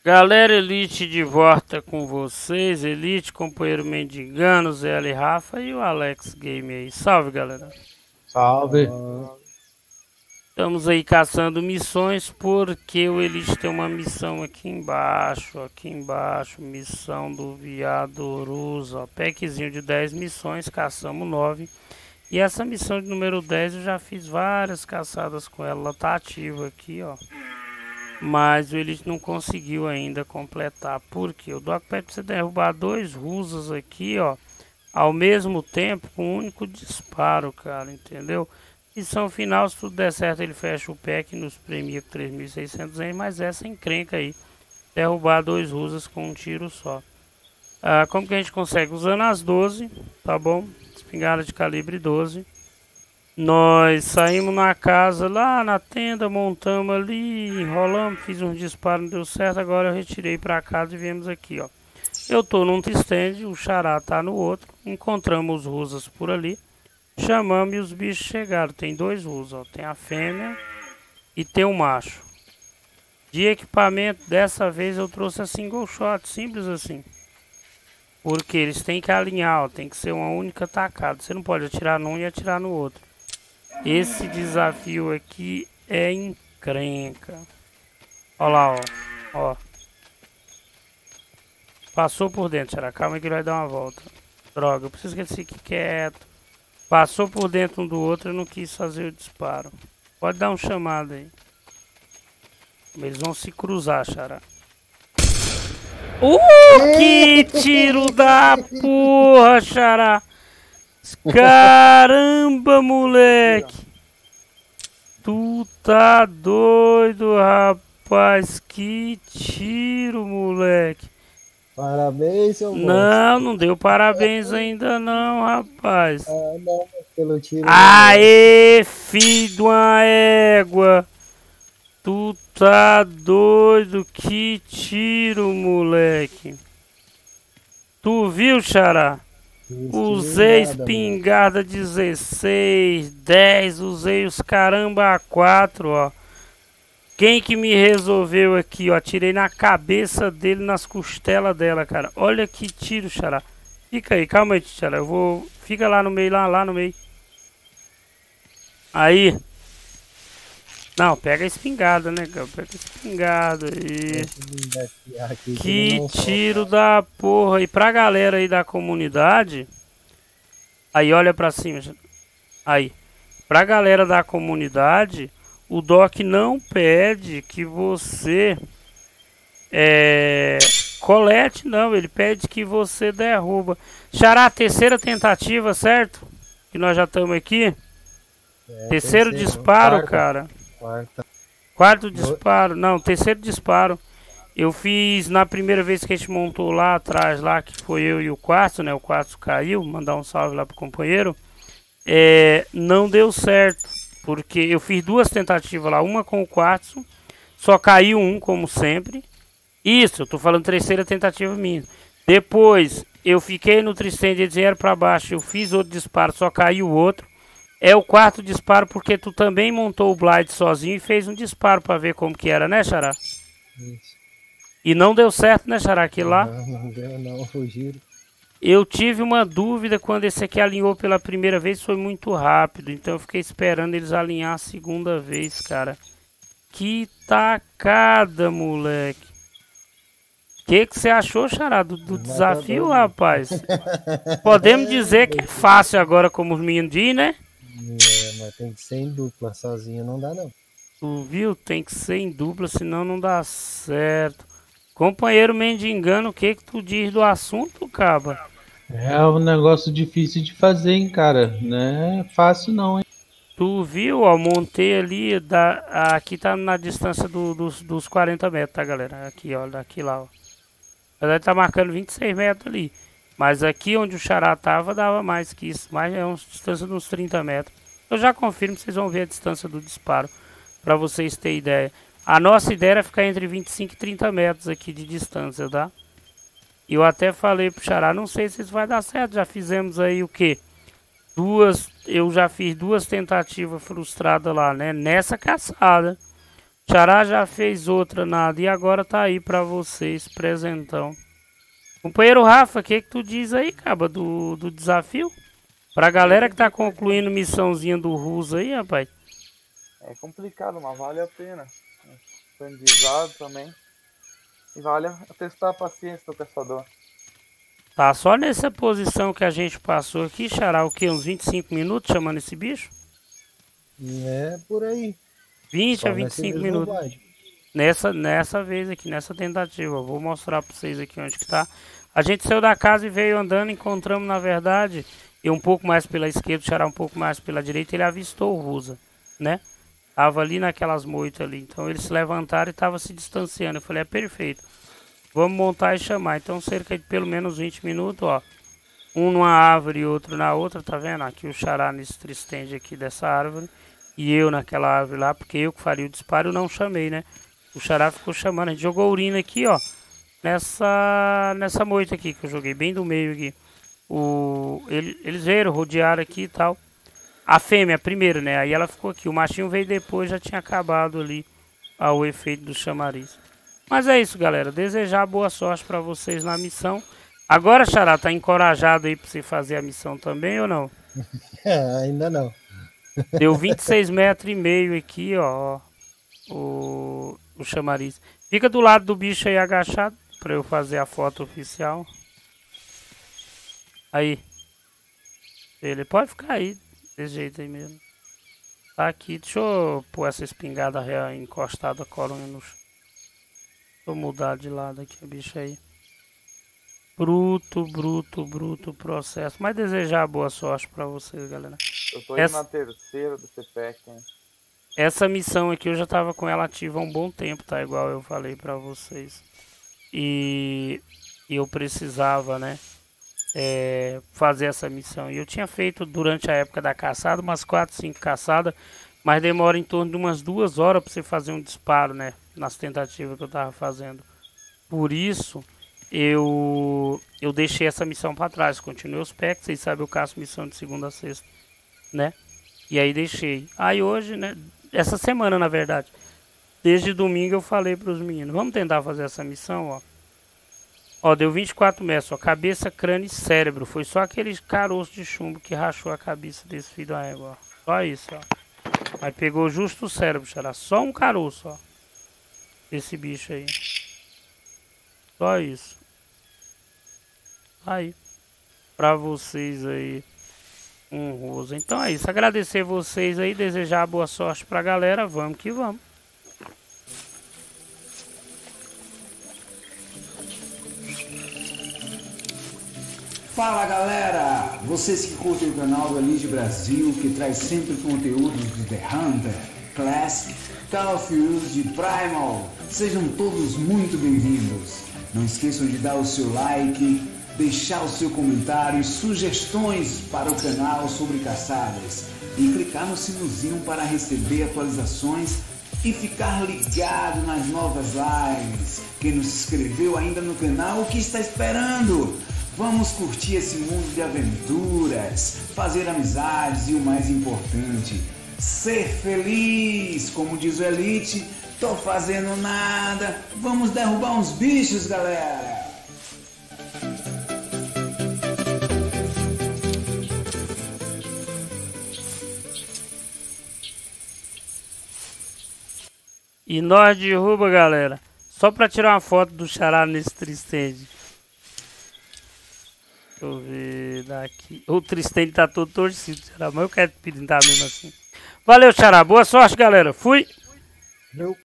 Galera Elite de volta com vocês, Elite, companheiro Mendigano, Zé L. Rafa e o Alex Game aí. Salve, galera. Salve. Estamos aí caçando missões porque o Elite tem uma missão aqui embaixo, missão do Viado Urus, ó, packzinho de 10 missões, caçamos 9. E essa missão de número 10 eu já fiz várias caçadas com ela, ela tá ativa aqui, ó. Mas o Elite não conseguiu ainda completar. Por quê? O Doc pede pra você derrubar 2 rusas aqui, ó. Ao mesmo tempo, com um único disparo, cara, entendeu? Missão final, se tudo der certo, ele fecha o pack e nos premia com 3.600 aí. Mas essa encrenca aí. Derrubar 2 rusas com um tiro só. Como que a gente consegue? Usando as 12, tá bom? Espingarda de calibre 12. Nós saímos na casa, lá na tenda, montamos ali, enrolamos, fiz uns disparos, não deu certo, agora eu retirei pra casa e viemos aqui, ó. Eu tô num stand, o Xará tá no outro, encontramos os rusas por ali, chamamos e os bichos chegaram. Tem 2 rusas, ó, tem a fêmea e tem o macho. De equipamento, dessa vez eu trouxe a single shot, simples assim. Porque eles têm que alinhar, ó, tem que ser uma única tacada, você não pode atirar num e atirar no outro. Esse desafio aqui é encrenca. Olha lá, ó. Passou por dentro, Xará. Calma que ele vai dar uma volta. Droga, eu preciso que ele fique quieto. Passou por dentro um do outro, eu não quis fazer o disparo. Pode dar um chamado aí. Eles vão se cruzar, Xará. Que tiro da porra, Xará! Caramba, moleque! Tu tá doido, rapaz! Que tiro, moleque! Parabéns, seu Não, monstro. não deu parabéns ainda não, rapaz. Não, pelo tiro não, não. Aê, filho de uma égua! Tu tá doido? Que tiro, moleque! Tu viu, Xará? Usei Espingarda, mano. espingarda 16, 10, usei os caramba 4, ó. Quem que me resolveu aqui, ó? Atirei na cabeça dele, nas costelas dela, cara. Olha que tiro, Xará. Fica aí, calma aí, Xará. Eu vou... Fica lá no meio, lá no meio. Aí. Não, pega a espingarda, né, cara? Pega a espingarda aí. Deixa eu me engatear aqui que ele Que não tiro solta. da porra. E pra galera aí da comunidade... Aí, olha pra cima, Xará. Aí. Pra galera da comunidade, o Doc não pede que você colete, não. Ele pede que você derruba. Xará, terceira tentativa, certo? Que nós já estamos aqui. É, Terceiro terceiro, não. disparo, Quarta. cara. Quarta. Quarto Do- disparo. Não, terceiro disparo. Eu fiz na primeira vez que a gente montou lá atrás, lá que foi eu e o Quartzo, né? O Quartzo caiu. Mandar um salve lá pro companheiro. Não deu certo, porque eu fiz 2 tentativas lá, uma com o Quartzo, só caiu um, como sempre. Isso, eu tô falando terceira tentativa minha. Depois, eu fiquei no Tristan de zero para baixo, eu fiz outro disparo, só caiu o outro. É o quarto disparo porque tu também montou o Blind sozinho e fez um disparo para ver como que era, né, Xará? Isso. E não deu certo, né, Xará, aquilo lá. Não deu não, fugiram. Eu tive uma dúvida quando esse aqui alinhou pela primeira vez, foi muito rápido. Então eu fiquei esperando eles alinhar a segunda vez, cara. Que tacada, moleque. O que você achou, Xará, do Mas tá desafio, doido. rapaz? Podemos dizer que é fácil agora, como os meninos dizem, né? Mas tem que ser em dupla, sozinho não dá não. Tu viu? Tem que ser em dupla, senão não dá certo. Companheiro mendigando, o que tu diz do assunto, caba? É um negócio difícil de fazer, hein, cara. Não é fácil não, hein. Tu viu, ó, montei ali, aqui tá na distância dos 40 metros, tá, galera? Aqui, ó, daqui lá, ó. Na verdade tá marcando 26 metros ali. Mas aqui onde o Xará tava, dava mais que isso. Mais é uma distância de uns 30 metros. Eu já confirmo, vocês vão ver a distância do disparo, pra vocês terem ideia. A nossa ideia era ficar entre 25 e 30 metros aqui de distância, tá? E eu até falei pro Xará, não sei se isso vai dar certo, já fizemos aí o quê? Eu já fiz 2 tentativas frustradas lá, né? Nessa caçada. Xará já fez outra, nada. E agora tá aí pra vocês, presentão. Companheiro Rafa, o que tu diz aí, caba, do desafio? Pra galera que tá concluindo missãozinha do Russo aí, rapaz. É complicado, mas vale a pena. Aprendizado também. E vale testar a paciência do caçador. Tá só nessa posição que a gente passou aqui, Xará, o que? Uns 25 minutos chamando esse bicho? É por aí. 20 Só a nesse 25 mesmo minutos. guarde. Nessa vez aqui, nessa tentativa. Vou mostrar pra vocês aqui onde que tá. A gente saiu da casa e veio andando, encontramos, na verdade, eu um pouco mais pela esquerda, o Xará um pouco mais pela direita, ele avistou o Russa, né? Tava ali naquelas moitas ali. Então eles se levantaram e tava se distanciando. Eu falei, é perfeito. Vamos montar e chamar. Então cerca de pelo menos 20 minutos, ó. Um numa árvore e outro na outra, tá vendo? Aqui o Xará nesse tristende aqui dessa árvore. E eu naquela árvore lá, porque eu que faria o disparo, eu não chamei, né? O Xará ficou chamando. A gente jogou urina aqui, ó. Nessa moita aqui que eu joguei, bem do meio aqui. Eles veio, rodearam aqui e tal. A fêmea primeiro, né? Aí ela ficou aqui. O machinho veio depois, já tinha acabado ali o efeito do chamariz. Mas é isso, galera. Desejar boa sorte pra vocês na missão. Agora, Xará, tá encorajado aí pra você fazer a missão também ou não? Ainda não. Deu 26 metros e meio aqui, ó. O chamariz. Fica do lado do bicho aí agachado pra eu fazer a foto oficial. Aí. Ele pode ficar aí. Desse jeito aí mesmo. Tá aqui. Deixa eu pôr essa espingarda real encostada a coluna no chão. Deixa eu mudar de lado aqui o bicho aí. Bruto processo. Mas desejar boa sorte pra vocês, galera. Eu tô indo na terceira do CPEC, hein? Essa missão aqui eu já tava com ela ativa há um bom tempo, tá? Igual eu falei pra vocês. E eu precisava, né? Fazer essa missão. E eu tinha feito durante a época da caçada umas 4, 5 caçadas, mas demora em torno de umas 2 horas para você fazer um disparo, né? Nas tentativas que eu tava fazendo. Por isso, eu deixei essa missão para trás. Continuei os packs, vocês sabem, eu caço missão de segunda a sexta, né? E aí deixei. Aí hoje, né? Essa semana, na verdade. Desde domingo eu falei para os meninos, vamos tentar fazer essa missão, ó. Ó, deu 24 metros, ó, cabeça, crânio e cérebro. Foi só aquele caroço de chumbo que rachou a cabeça desse filho da égua, ó. Só isso, ó. Aí pegou justo o cérebro, era só um caroço, ó. Esse bicho aí. Só isso. Aí. Pra vocês aí. Honroso. Então é isso. Agradecer vocês aí, desejar boa sorte pra galera. Vamos que vamos. Fala galera, vocês que curtem o canal do Elite Brasil, que traz sempre conteúdos de The Hunter, Classic, Call of Duty, Primal, sejam todos muito bem-vindos. Não esqueçam de dar o seu like, deixar o seu comentário e sugestões para o canal sobre caçadas e clicar no sinozinho para receber atualizações e ficar ligado nas novas lives. Quem não se inscreveu ainda no canal, o que está esperando? Vamos curtir esse mundo de aventuras, fazer amizades e o mais importante, ser feliz. Como diz o Elite, tô fazendo nada, vamos derrubar uns bichos, galera. E nós derruba, galera. Só pra tirar uma foto do Xará nesse tristende. Deixa eu ver daqui. O tristende tá todo torcido, Xará, mas eu quero pintar mesmo assim. Valeu, Xará. Boa sorte, galera. Fui.